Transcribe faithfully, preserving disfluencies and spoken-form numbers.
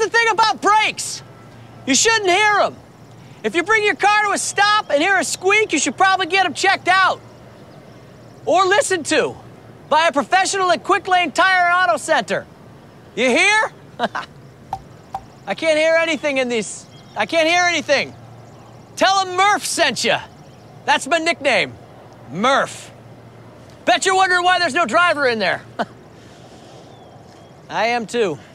the thing about brakes. You shouldn't hear them. If you bring your car to a stop and hear a squeak, you should probably get them checked out. Or listened to by a professional at Quick Lane Tire and Auto Center. You hear? I can't hear anything in these. I can't hear anything. Tell him Murph sent you. That's my nickname, Murph. Bet you're wondering why there's no driver in there. I am too.